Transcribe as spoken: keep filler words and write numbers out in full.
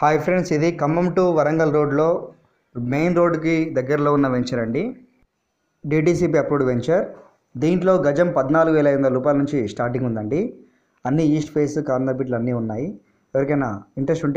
Hi friends, ఇది Khammam to Warangal రోడ్లో main రోడ్కి దగ్గరలో ఉన్న వెంచర్ అండి. DTCP approved venture. దీంట్లో గజం పద్నాలుగు వేల ఐదు వందల రూపాయల నుంచి స్టార్టింగ్ ఉందండి. అన్ని ఈస్ట్ ఫేస్ కార్నర్ బిట్లు అన్నీ ఉన్నాయి. ఎవరికైనా ఇంట్రెస్ట్ ఉంటే